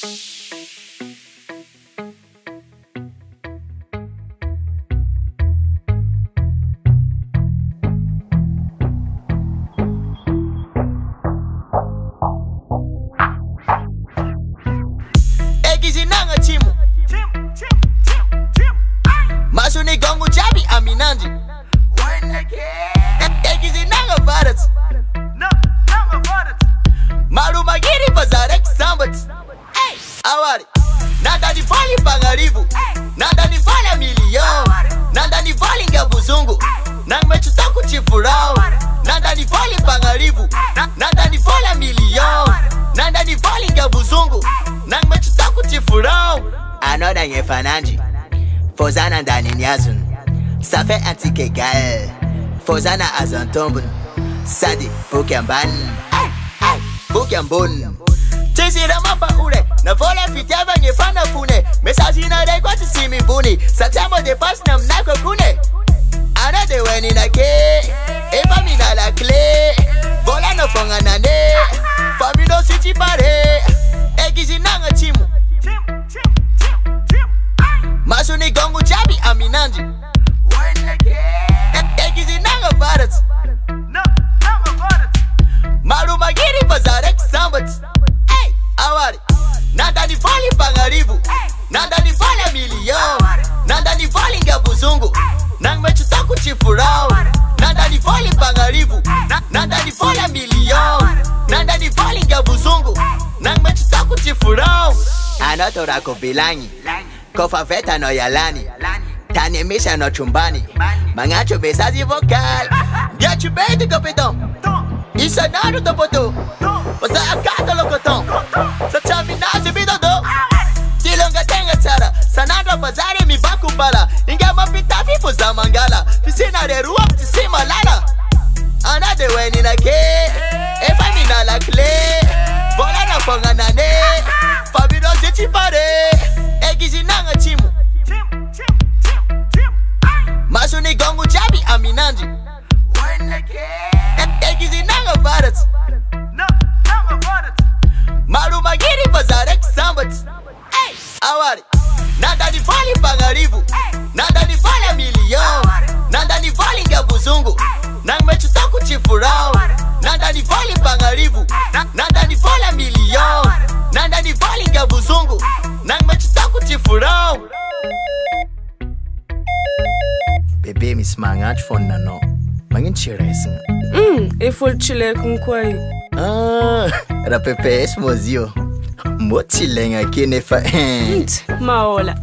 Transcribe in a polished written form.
Masuni gongo jabi aminanji. Egizi nanga varat. Maru magiri bazarek sambat. Awari. Nanda ni vali pangaribu. Nanda ni vali milion. Nanda ni vali ngabuzungu. Nang mechutaku chifurao. Nanda ni vali pangaribu. Nanda ni vali milion. Nanda ni vali ngabuzungu. Nang mechutaku chifurao. Anoda ngefananji. Fozana ndani nyazun. Ça fait un ticket gal. Fozana azantombun. Sadi fukiamban. Fukiambun. Tisira mapa ure. Na vola fitiava ngefana fune. Message na de kwa tisimi buni. Satamo de pas na mnako kune. Ana de weni na ke. Eva mina la clé. Vola no fonga na ne. Famino siti pare. Egizi nanga chimu. Masuni gongo jabi aminanji. Egizi nanga varat. Maru magiri bazarek sambat. Awari. Nanda ni vali pangaribu. Nanda ni vali milion. Nanda ni vali ngabuzungu. Nang mechutaku chifurao. Nanda ni vali pangaribu. Nanda ni vali milion. Nanda ni vali ngabuzungu. Nang mechutaku chifurao. Anotora kubilangi. Kofa veta no yalani. Tanemisha no chumbani. Mangacho besazi vocal. Diachu bete kopetão. Isa nado do poto. Você acata locotão. Sa chaminazi bidodo. Tilonga tenga tsara. Sanado bazare mi baku bala. Inga mapita fifu za mangala. Pisina de rua ptisima lala. Ana de weni na ke. Efa mina la clé. Vola na fonga na ne. Fabino zichi pare. Egizi nanga chimu. Masuni gongo jabi aminanji. Egizi nanga varat. Maru magiri bazarek sambat. Awari. Nanda ni vali pangaribu. Nanda ni vali milion. Nanda ni vali ngabuzungu. Nang mechutaku chifurao. Nanda ni vali pangaribu. Nanda ni vali milion. Nanda ni vali ngabuzungu. Nang mechutaku chifurao. Bebe mi smangach fon nano. Mangin chiresinga. E full chile com kwai. Ra pepe es mozio. Mochilenga kinefa. Maola.